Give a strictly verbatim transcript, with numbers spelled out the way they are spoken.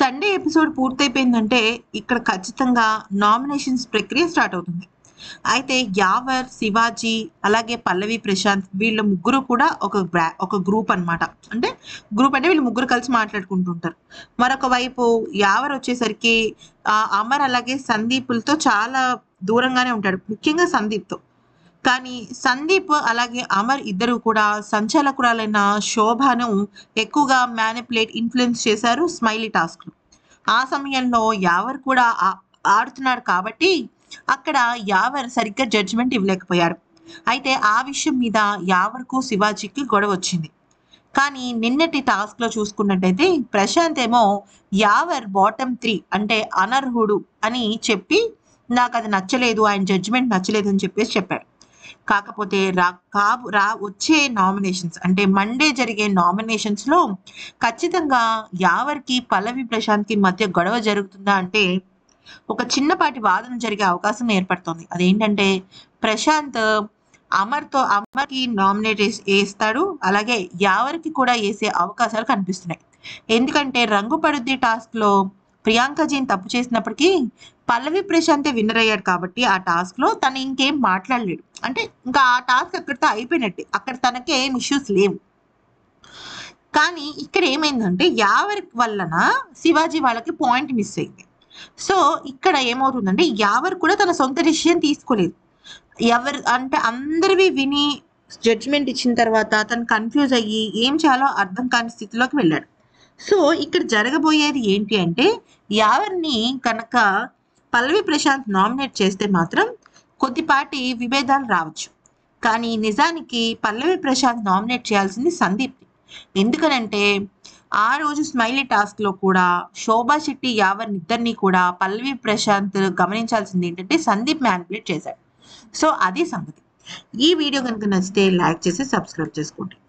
Sunday episode పూర్తయిపోయిందంటే ఇక్కడ ఖచ్చితంగా nominations ప్రక్రియ స్టార్ట్ అవుతుంది. అయితే యావర్, శివాజీ అలాగే పల్లవి ప్రశాంత్ వీళ్ళ ముగ్గురు కూడా ఒక బ్రా ఒక గ్రూప్ అన్నమాట. అంటే గ్రూప్ అంటే వీళ్ళు ముగ్గురు కలిసి మాట్లాడుకుంటుంటారు. మరొక వైపు యావర్ వచ్చేసరికి ఆహ్, అమర్ అలాగే సందీపులతో చాలా దూరంగానే ఉంటాడు. ముఖ్యంగా సందీప్‌తో. కానీ సందీప్ అలాగే అమర్ ఇద్దరు కూడా సంచాలకురాలైన శోభను ఎక్కువగా మ్యానిపులేట్, ఇన్‌ఫ్లూయెన్స్ చేశారు స్మైలీ టాస్క్‌లో. ఆ సమయంలో యావర్ కూడా ఆ ఆడుతున్నాడు కాబట్టి అక్కడ యావర్ సరిగ్గా జడ్జిమెంట్ ఇవ్వలేకపోయాడు. అయితే ఆ విషయం మీద యావర్‌కు, శివాజీకి గొడవొచ్చింది. కానీ నిన్నటి టాస్క్‌లో చూసుకున్నట్టయితే ప్రశాంత్ ఏమో యావర్ బాటమ్ మూడు అంటే అనర్హుడు అని చెప్పి నాకది నచ్చలేదు. ఆయన జడ్జిమెంట్ నచ్చలేదు అని చెప్పేసి చెప్పాడు. కాకపోతే రా కాబు రా వచ్చే నామినేషన్స్ అంటే మండే జరిగే నామినేషన్స్‌లో ఖచ్చితంగా యావర్‌కి, పల్లవి ప్రశాంత్‌కి మధ్య గొడవ జరుగుతుందా అంటే ఒక చిన్నపాటి వాదన జరిగే అవకాశం ఏర్పడుతోంది. అదేంటంటే ప్రశాంత్ అమర్‌తో అమర్‌కి నామినేట్ ఏస్ ఏస్తాడు. అలాగే యావర్‌కి కూడా ఏసే అవకాశాలు కనిపిస్తున్నాయి. ఎందుకంటే 'రంగు పడుద్ది' టాస్క్‌లో ప్రియాంక జీన్ తప్పు చేసినప్పటికీ పల్లవి ప్రశాంతే విన్నర్ అయ్యాడు కాబట్టి ఆ టాస్క్‌లో తను ఇంకేం మాట్లాడలేడు. అంటే ఇంకా ఆ టాస్క్ అక్కడితో అయిపోయినట్టే. అక్కడ తనకి ఏం ఇష్యూస్ లేవు. కానీ ఇక్కడ ఏమైందంటే యావర్ వల్లన శివాజీ వాళ్ళకి పాయింట్ మిస్ అయింది. సో, ఇక్కడ ఏమవుతుందంటే యావర్ కూడా తన సొంత డెసిషన్ తీసుకోలేదు. ఎవరు అంటే అందరివి విని జడ్జ్‌మెంట్ ఇచ్చిన తర్వాత తను కన్‌ఫ్యూజ్ అయ్యి ఏం చేయాలో అర్థం కాని స్థితిలోకి వెళ్ళాడు. సో, ఇక్కడ జరగబోయేది ఏంటి అంటే యావర్‌ని కనుక పల్లవి ప్రశాంత్ నామినేట్ చేస్తే మాత్రం కొద్దిపాటి విభేదాలు రావచ్చు. కానీ నిజానికి పల్లవి ప్రశాంత్ నామినేట్ చేయాల్సింది సందీప్‌ని. ఎందుకనంటే ఆ రోజు స్మైలీ టాస్క్‌లో కూడా శోభా శెట్టి, యావర్‌ని ఇద్దరిని కూడా పల్లవి ప్రశాంత్ గమనించాల్సింది ఏంటంటే సందీప్ మ్యానిపులేట్ చేశాడు. సో, అది సంగతి. ఈ వీడియో గనుక నచ్చితే లైక్ చేసి సబ్స్క్రైబ్ చేసుకోండి.